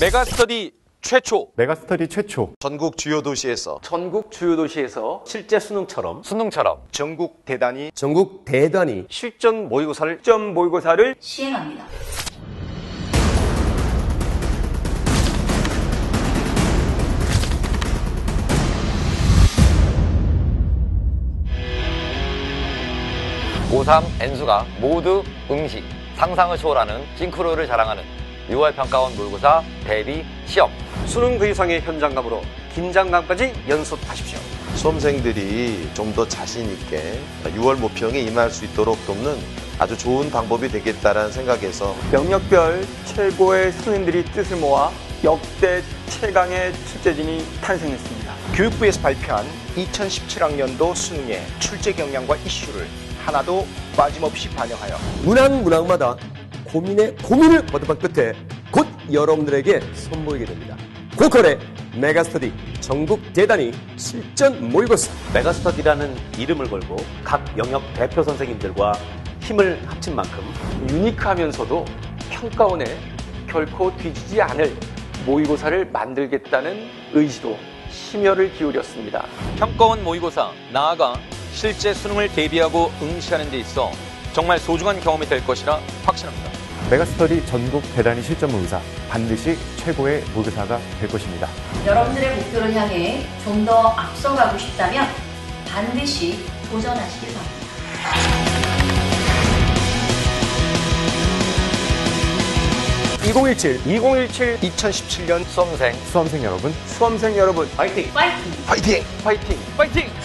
메가스터디 최초. 메가스터디 최초. 전국 주요 도시에서 실제 수능처럼 전국 대단위 실전 모의고사를 시행합니다. 고3 N수가 모두 응시, 상상을 초월하는 싱크로율을 자랑하는 6월 평가원 모의고사 대비 시험. 수능 그 이상의 현장감으로 긴장감까지 연습하십시오. 수험생들이 좀 더 자신 있게 6월 모평에 임할 수 있도록 돕는 아주 좋은 방법이 되겠다라는 생각에서 영역별 최고의 선생님들이 뜻을 모아 역대 최강의 출제진이 탄생했습니다. 교육부에서 발표한 2017학년도 수능의 출제 경향과 이슈를 하나도 빠짐없이 반영하여 문항마다 고민을 거듭한 끝에 곧 여러분들에게 선보이게 됩니다. 고퀄의 메가스터디 전국 대단위 실전 모의고사. 메가스터디라는 이름을 걸고 각 영역 대표 선생님들과 힘을 합친 만큼 유니크하면서도 평가원에 결코 뒤지지 않을 모의고사를 만들겠다는 의지도 심혈을 기울였습니다. 평가원 모의고사, 나아가 실제 수능을 대비하고 응시하는 데 있어 정말 소중한 경험이 될 것이라 확신합니다. 메가스터디 전국 대단위 실전 모의고사 반드시 최고의 모의고사가 될 것입니다. 여러분들의 목표를 향해 좀 더 앞서가고 싶다면 반드시 도전하시길 바랍니다. 2017 2017년 수험생 수험생 여러분, 수험생 여러분, 파이팅! 파이팅! 파이팅! 파이팅! 파이팅!